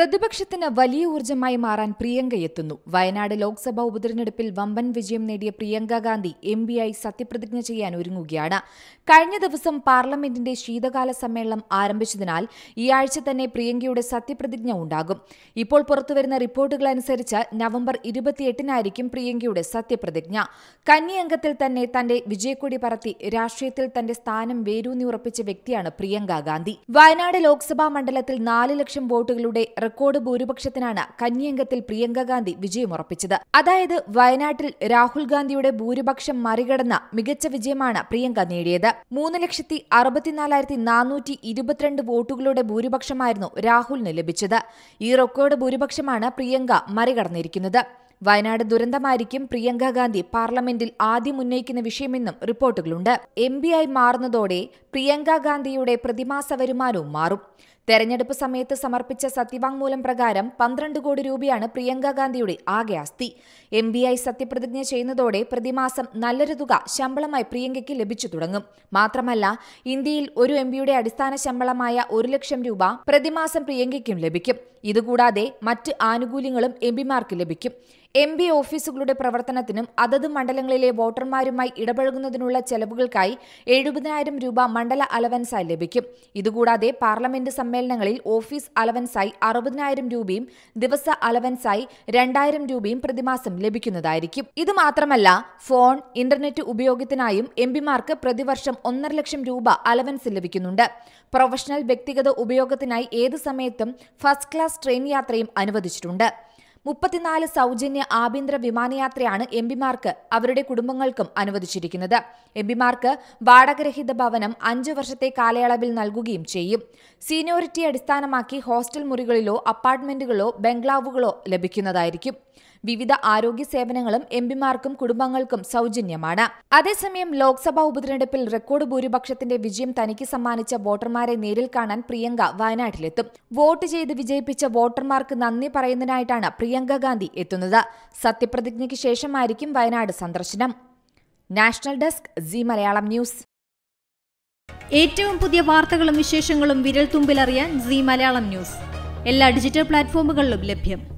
പ്രതിപക്ഷത്തിന് വലിയ ഊർജ്ജമായി മാറാൻ പ്രിയങ്ക എത്തുന്നു. വയനാട് ലോക്സഭാ ഉപതെരഞ്ഞെടുപ്പിൽ വമ്പൻ വിജയം നേടിയ പ്രിയങ്ക ഗാന്ധി എംപിയായി സത്യപ്രതിജ്ഞ ചെയ്യാൻ ഒരുങ്ങുകയാണ്. കഴിഞ്ഞ ദിവസം പാർലമെന്റിന്റെ ശീതകാല സമ്മേളനം ആരംഭിച്ചതിനാൽ ഈ ആഴ്ച തന്നെ പ്രിയങ്കയുടെ സത്യപ്രതിജ്ഞ ഉണ്ടാകും. ഇപ്പോൾ പുറത്തുവരുന്ന റിപ്പോർട്ടുകളനുസരിച്ച് നവംബർ 28-നായിരിക്കും പ്രിയങ്കയുടെ സത്യപ്രതിജ്ഞ. കന്നി അംഗത്തിൽ തന്നെ തന്റെ വിജയക്കൊടി പറത്തി രാഷ്ട്രീയത്തിൽ തന്റെ സ്ഥാനം വേരൂന്നി ഉറപ്പിച്ച വ്യക്തിയാണ് പ്രിയങ്ക ഗാന്ധി. വയനാട് ലോക്സഭാ മണ്ഡലത്തിൽ 4 ലക്ഷം വോട്ടുകളുടെ റെക്കോർഡ് ഭൂരിപക്ഷത്തിനാണ് കന്യംഗത്തിൽ പ്രിയങ്ക ഗാന്ധി വിജയമുറപ്പിച്ചത്. അതായത് വയനാട്ടിൽ രാഹുൽ ഗാന്ധിയുടെ ഭൂരിപക്ഷം മറികടന്ന മികച്ച വിജയമാണ് പ്രിയങ്ക നേടിയത്. 3,64,422 വോട്ടുകളുടെ ഭൂരിപക്ഷമായിരുന്നു രാഹുലിന് ലഭിച്ചത്. ഈ റെക്കോർഡ് ഭൂരിപക്ഷമാണ് പ്രിയങ്ക മറികടന്നിരിക്കുന്നത്. വയനാട് ദുരന്തമായിരിക്കും പ്രിയങ്ക ഗാന്ധി പാർലമെന്റിൽ ആദ്യം ഉന്നയിക്കുന്ന വിഷയമെന്നും റിപ്പോർട്ടുകളുണ്ട്. എംപിയായി മാറുന്നതോടെ പ്രിയങ്ക ഗാന്ധിയുടെ പ്രതിമാസ വരുമാനവും മാറും. തെരഞ്ഞെടുപ്പ് സമയത്ത് സമർപ്പിച്ച സത്യവാങ്മൂലം പ്രകാരം 12 കോടി രൂപയാണ് പ്രിയങ്ക ഗാന്ധിയുടെ ആകെ ആസ്തി. എംപിയായി സത്യപ്രതിജ്ഞ ചെയ്യുന്നതോടെ പ്രതിമാസം നല്ലൊരു തുക ശമ്പളമായി പ്രിയങ്കയ്ക്ക് ലഭിച്ചു തുടങ്ങും. മാത്രമല്ല, ഇന്ത്യയിൽ ഒരു എംപിയുടെ അടിസ്ഥാന ശമ്പളമായ 1 ലക്ഷം രൂപ പ്രതിമാസം പ്രിയങ്കയ്ക്കും ലഭിക്കും. ഇതുകൂടാതെ മറ്റ് ആനുകൂല്യങ്ങളും എംപിമാർക്ക് ലഭിക്കും. എംപി ഓഫീസുകളുടെ പ്രവർത്തനത്തിനും അതത് മണ്ഡലങ്ങളിലെ വോട്ടർമാരുമായി ഇടപഴകുന്നതിനുള്ള ചെലവുകൾക്കായി 70,000 രൂപ മണ്ഡല അലവൻസായി ലഭിക്കും. ഇതുകൂടാതെ പാർലമെന്റ് സമ്മേളനങ്ങളിൽ ഓഫീസ് അലവൻസായി 60,000 രൂപയും ദിവസ അലവൻസായി 2,000 രൂപയും പ്രതിമാസം ലഭിക്കുന്നതായിരിക്കും. ഇതുമാത്രമല്ല, ഫോൺ, ഇന്റർനെറ്റ് ഉപയോഗത്തിനായും എംപിമാർക്ക് പ്രതിവർഷം 1.5 ലക്ഷം രൂപ അലവൻസ് ലഭിക്കുന്നുണ്ട്. പ്രൊഫഷണൽ വ്യക്തിഗത ഉപയോഗത്തിനായി ഏത് സമയത്തും ഫസ്റ്റ് ക്ലാസ് ട്രെയിൻ യാത്രയും അനുവദിച്ചിട്ടുണ്ട്. 34 സൗജന്യ ആഭ്യന്തര വിമാനയാത്രയാണ് എംപിമാർക്ക് അവരുടെ കുടുംബങ്ങൾക്കും അനുവദിച്ചിരിക്കുന്നത്. എംപിമാർക്ക് വാടകരഹിത ഭവനം 5 വർഷത്തെ കാലയളവിൽ നൽകുകയും ചെയ്യും. സീനിയോറിറ്റി അടിസ്ഥാനമാക്കി ഹോസ്റ്റൽ മുറികളിലോ അപ്പാർട്ട്മെന്റുകളോ ബംഗ്ലാവുകളോ ലഭിക്കുന്നതായിരിക്കും. വിവിധ ആരോഗ്യ സേവനങ്ങളും എംപിമാർക്കും കുടുംബങ്ങൾക്കും സൗജന്യമാണ്. അതേസമയം ലോക്സഭാ ഉപതെരഞ്ഞെടുപ്പിൽ റെക്കോർഡ് ഭൂരിപക്ഷത്തിന്റെ വിജയം തനിക്ക് സമ്മാനിച്ച വോട്ടർമാരെ നേരിൽ കാണാൻ പ്രിയങ്ക വയനാട്ടിലെത്തും. വോട്ട് ചെയ്ത് വിജയിപ്പിച്ച വോട്ടർമാർക്ക് നന്ദി പറയുന്നതിനായിട്ടാണ് പ്രിയങ്ക ഗാന്ധി എത്തുന്നത്. സത്യപ്രതിജ്ഞയ്ക്ക് ശേഷമായിരിക്കും വയനാട് സന്ദർശനം. National desk, Zee Malayalam news. ഏറ്റവും പുതിയ വാർത്തകളും വിശേഷങ്ങളും വിരൽ തുമ്പിലറിയാൻ സി മലയാളം ന്യൂസ് എല്ലാ ഡിജിറ്റൽ പ്ലാറ്റ്ഫോമുകളിലും ലഭ്യം.